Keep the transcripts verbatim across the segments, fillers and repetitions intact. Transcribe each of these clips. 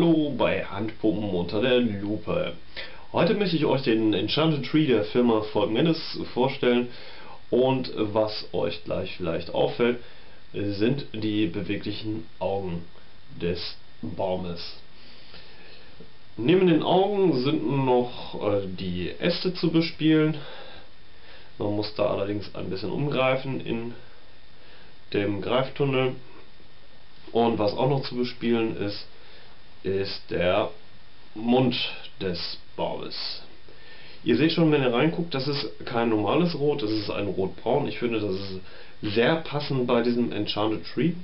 Hallo bei Handpuppen unter der Lupe. Heute möchte ich euch den Enchanted Tree der Firma Folk Menace vorstellen, und was euch gleich vielleicht auffällt, sind die beweglichen Augen des Baumes. Neben den Augen sind noch äh, die Äste zu bespielen. Man muss da allerdings ein bisschen umgreifen in dem Greiftunnel. Und was auch noch zu bespielen ist, ist der Mund des Baumes. Ihr seht schon, wenn ihr reinguckt, das ist kein normales Rot, das ist ein Rotbraun. Ich finde, das ist sehr passend bei diesem Enchanted Tree.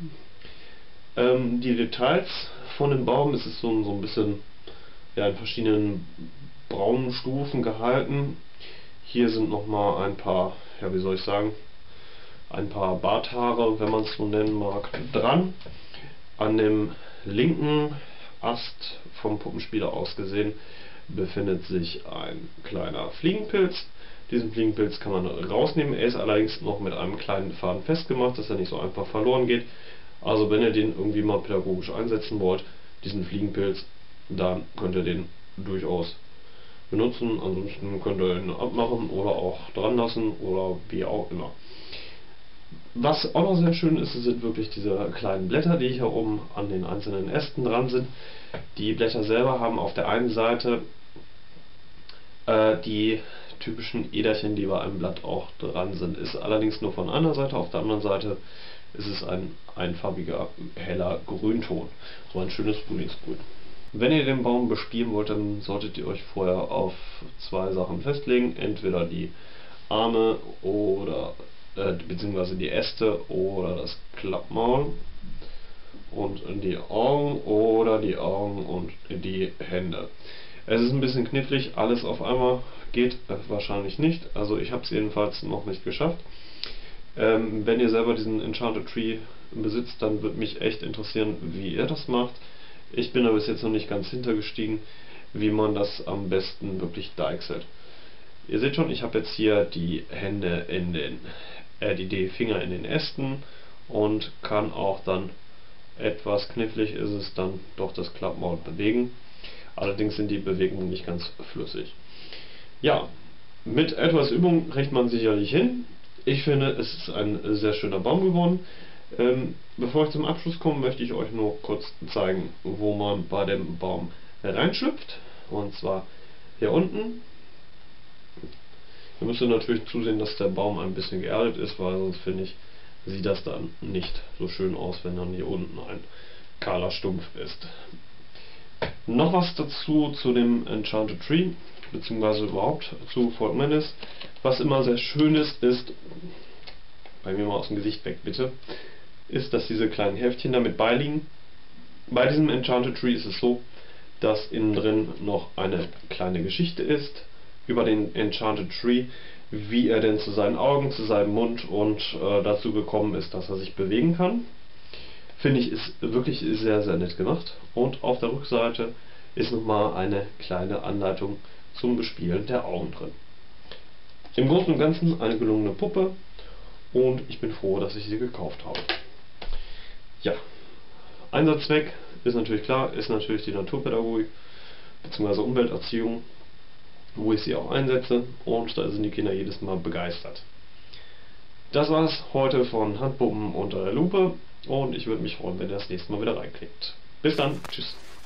Ähm, die Details von dem Baum ist es so, so ein bisschen ja, in verschiedenen braunen Stufen gehalten. Hier sind nochmal ein paar, ja wie soll ich sagen, ein paar Barthaare, wenn man es so nennen mag, dran. An dem linken Ast vom Puppenspieler aus gesehen befindet sich ein kleiner Fliegenpilz. Diesen Fliegenpilz kann man rausnehmen, er ist allerdings noch mit einem kleinen Faden festgemacht, dass er nicht so einfach verloren geht. Also wenn ihr den irgendwie mal pädagogisch einsetzen wollt, diesen Fliegenpilz, dann könnt ihr den durchaus benutzen. Ansonsten könnt ihr ihn abmachen oder auch dran lassen oder wie auch immer. Was auch noch sehr schön ist, sind wirklich diese kleinen Blätter, die hier oben an den einzelnen Ästen dran sind. Die Blätter selber haben auf der einen Seite äh, die typischen Äderchen, die bei einem Blatt auch dran sind. Ist allerdings nur von einer Seite, auf der anderen Seite ist es ein einfarbiger, heller Grünton. So ein schönes Frühlingsgrün. Wenn ihr den Baum bespielen wollt, dann solltet ihr euch vorher auf zwei Sachen festlegen. Entweder die Arme oder äh, beziehungsweise die Äste oder das Klappmaul, und die Augen oder die Augen und die Hände. Es ist ein bisschen knifflig, alles auf einmal geht äh, wahrscheinlich nicht. Also ich habe es jedenfalls noch nicht geschafft. Ähm, wenn ihr selber diesen Enchanted Tree besitzt, dann würde mich echt interessieren, wie ihr das macht. Ich bin da bis jetzt noch nicht ganz hintergestiegen, wie man das am besten wirklich deichselt. Ihr seht schon, ich habe jetzt hier die Hände in den, äh, die, die Finger in den Ästen und kann auch dann, etwas knifflig ist es dann, doch das Klappmaul bewegen. Allerdings sind die Bewegungen nicht ganz flüssig. Ja, mit etwas Übung kriegt man sicherlich hin. Ich finde, es ist ein sehr schöner Baum geworden. Ähm, bevor ich zum Abschluss komme, möchte ich euch nur kurz zeigen, wo man bei dem Baum reinschlüpft. Und zwar hier unten. Ihr müsst natürlich zusehen, dass der Baum ein bisschen geerdet ist, weil sonst finde ich, sieht das dann nicht so schön aus, wenn dann hier unten ein kahler Stumpf ist. Noch was dazu zu dem Enchanted Tree, beziehungsweise überhaupt zu Folk Menace. Was immer sehr schön ist, ist, bei mir mal aus dem Gesicht weg bitte, ist, dass diese kleinen Heftchen damit beiliegen. Bei diesem Enchanted Tree ist es so, dass innen drin noch eine kleine Geschichte ist über den Enchanted Tree, wie er denn zu seinen Augen, zu seinem Mund und äh, dazu gekommen ist, dass er sich bewegen kann. Finde ich, ist wirklich sehr, sehr nett gemacht. Und auf der Rückseite ist nochmal eine kleine Anleitung zum Bespielen der Augen drin. Im Großen und Ganzen eine gelungene Puppe, und ich bin froh, dass ich sie gekauft habe. Ja, Einsatzzweck ist natürlich klar, ist natürlich die Naturpädagogik bzw. Umwelterziehung, wo ich sie auch einsetze, und da sind die Kinder jedes Mal begeistert. Das war's heute von Handpuppen unter der Lupe, und ich würde mich freuen, wenn ihr das nächste Mal wieder reinklickt. Bis dann, tschüss.